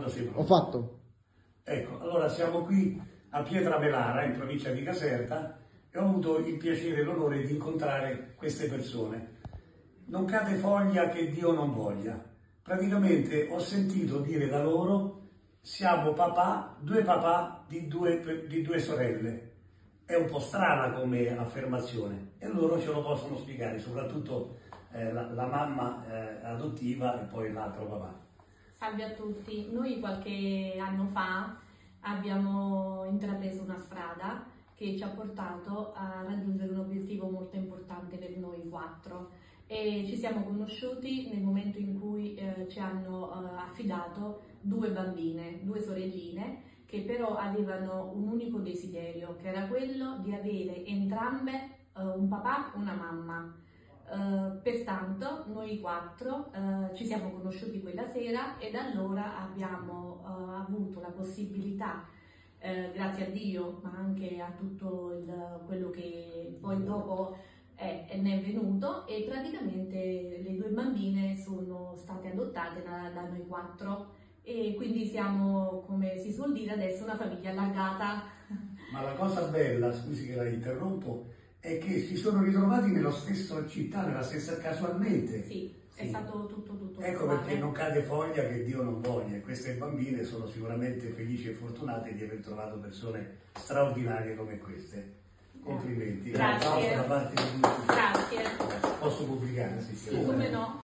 sei pronto? Ho fatto. Ecco, allora siamo qui a Pietrapelara, in provincia di Caserta, e ho avuto il piacere e l'onore di incontrare queste persone. Non cade foglia che Dio non voglia. Praticamente ho sentito dire da loro: siamo due papà di due sorelle. È un po' strana come affermazione e loro ce lo possono spiegare, soprattutto la mamma adottiva e poi l'altro papà. Salve a tutti, noi qualche anno fa abbiamo intrapreso una strada che ci ha portato a raggiungere un obiettivo molto importante per noi quattro e ci siamo conosciuti nel momento in cui ci hanno affidato due bambine, due sorelline, che però avevano un unico desiderio, che era quello di avere entrambe un papà e una mamma. Pertanto noi quattro ci siamo conosciuti quella sera e da allora abbiamo avuto la possibilità, grazie a Dio ma anche a tutto quello che poi dopo ne è venuto, e praticamente le due bambine sono state adottate da noi quattro e quindi siamo, come si suol dire adesso, una famiglia allargata. Ma la cosa bella, scusi che la interrompo, è che si sono ritrovati nella stessa città, casualmente. Sì, è stato tutto Ecco casuale. perché non cade foglia che Dio non voglia, e queste bambine sono sicuramente felici e fortunate di aver trovato persone straordinarie come queste. Complimenti. Grazie. Un applauso da parte di tutti. Grazie. Posso pubblicare? Sì, Sì, come no?